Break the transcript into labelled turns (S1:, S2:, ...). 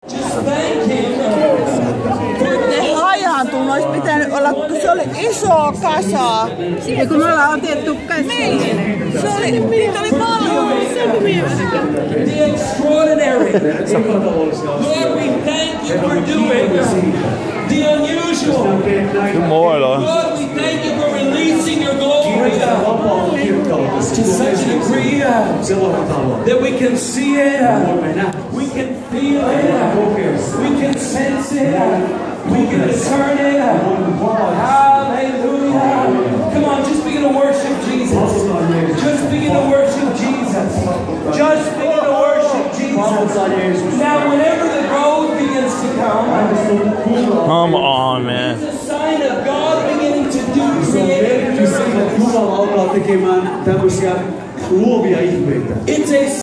S1: Ne hajaantunut olisi pitänyt olla, kun se oli iso kasa.
S2: Ja kun me ollaan otettu käsiin.
S1: Niin, se oli, niitä oli paljon.
S3: The extraordinary. Lord, we thank you for doing the unusual. Lord, we thank you for releasing your glory to such a degree that we can see it, we can feel it, we can sense it, we can discern it. Hallelujah. Come on, just begin to worship Jesus. Just begin to worship Jesus. Just begin to worship Jesus. Now, whenever the growth begins to
S4: come on, man.
S3: it's a sign of God beginning to do creative miracles.
S5: Jumala alkaa tekemään tämmöisiä luovia ihmeitä.
S3: It's a